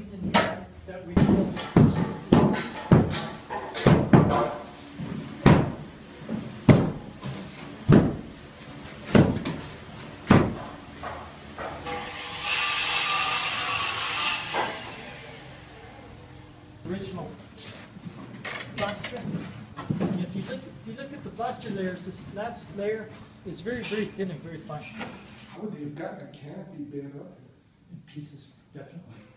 things in here that we built. Original plaster. And if you look at the plaster layers, this last layer is very, very thin and very fine. How would they have gotten a canopy bed up? In pieces, definitely.